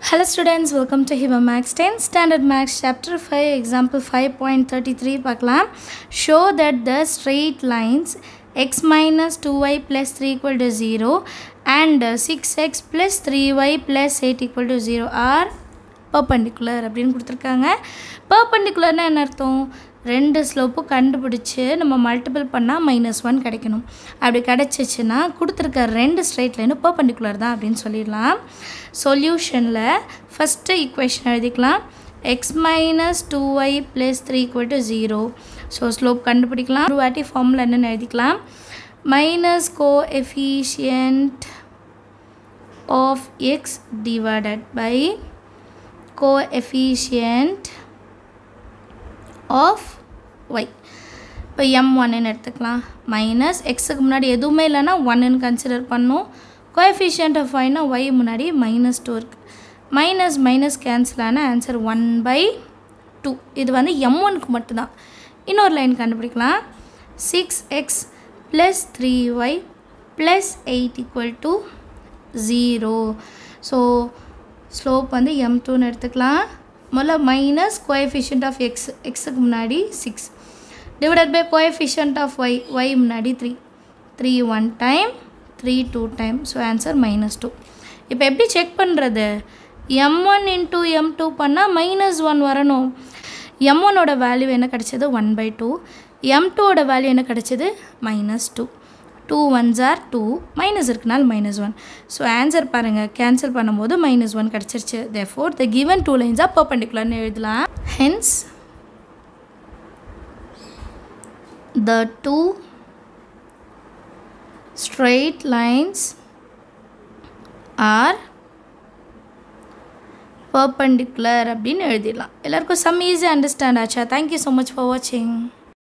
Hello students, welcome to Hiba Max 10 Standard Max Chapter 5 Example 5.33 பார்க்கலாம். Show that the straight lines x minus 2y plus 3 equal to 0 and 6x plus 3y plus 8 equal to 0 are perpendicular அப்படின்னு கொடுத்துருக்காங்க. Perpendicularனா என்ன அர்த்தம்? ரெண்டு slope கண்டுபிடிச்சு நம்ம multiple பண்ணால் -1 கிடைக்கணும். அப்படி கிடைச்சிச்சுன்னா கொடுத்துருக்க ரெண்டு ஸ்ட்ரெயிட் லைனும் பர்பெண்டிகுலர் தான் அப்படின்னு சொல்லிடலாம். சொல்யூஷனில் ஃபஸ்ட்டு ஈக்குவேஷன் எழுதிக்கலாம். x minus 2y plus 3 equal to 0. So slope கண்டுபிடிக்கலாம். ஒரு வாட்டி ஃபார்முலா என்னென்னு எழுதிக்கலாம். Minus coefficient of x divided by coefficient of y. இப்போ m1 எடுத்துக்கலாம். மைனஸ் எக்ஸுக்கு முன்னாடி எதுவுமே இல்லைன்னா 1 கன்சிடர் பண்ணும். கோஎஃபிஷியன்ட் ஆஃப் yனா y முன்னாடி -2 இருக்குது. மைனஸ் மைனஸ் கேன்சல் ஆன ஆன்சர் 1/2. இது வந்து m1க்கு மட்டும்தான். இன்னொரு லைன் கண்டுபிடிக்கலாம். 6x plus 3y plus 8 equal to 0. So slope வந்து m2ன்னு எடுத்துக்கலாம். முதல்ல மைனஸ் கோஎஃபிஷியன்ட் ஆஃப் எக்ஸுக்கு முன்னாடி 6 divided by coefficient of y முன்னாடி 3 1 டைம் 3 2 டைம். So answer -2. இப்போ எப்படி செக் பண்ணுறது? m1 into m2 பண்ணால் -1 வரணும். m1ஓட வேல்யூ என்ன கிடச்சது? 1/2. m2ஓட வேல்யூ என்ன கிடச்சது? -2. 2 1s are 2, மைனஸ் இருக்குனால் -1. ஸோ ஆன்சர் பாருங்கள், கேன்சல் பண்ணும்போது -1 கிடச்சிருச்சு. therefore the given two lines are perpendicular ன்னு எழுதலாம். hence the two straight lines are perpendicular அப்படின்னு எழுதிடலாம். எல்லாருக்கும் some easy understand ஆச்சா? thank you so much for watching.